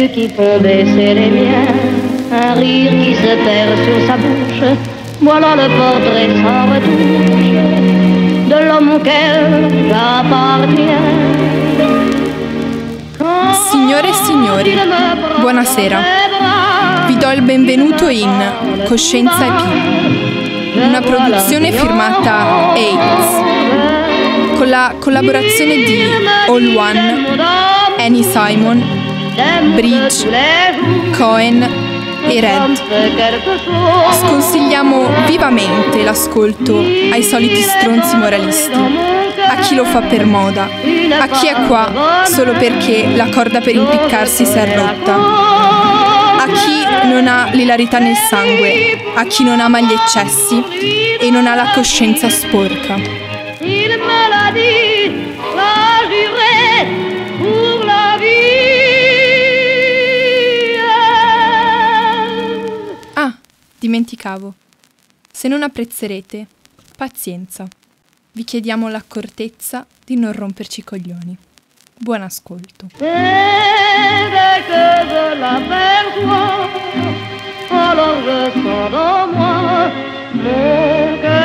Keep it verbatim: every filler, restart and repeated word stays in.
yeux qui font baisser les miens, un rire qui se perd sur sa bouche, voilà le portrait sans retouche de l'homme auquel j'appartiens. Signore e signori, buonasera. Vi do il benvenuto in Coscienza E P, una produzione firmata AIDS, con la collaborazione di All One, Annie Simon, Bridge, Cohen e Red. Sconsigliamo vivamente l'ascolto ai soliti stronzi moralisti, a chi lo fa per moda, a chi è qua solo perché la corda per impiccarsi si è rotta, a chi non ha l'ilarità nel sangue, a chi non ama gli eccessi e non ha la coscienza sporca. Ah, dimenticavo. Se non apprezzerete, pazienza. Vi chiediamo l'accortezza di non romperci i coglioni. Buon ascolto. Et dès que je l'aperçois, alors je sens dans moi mon cœur.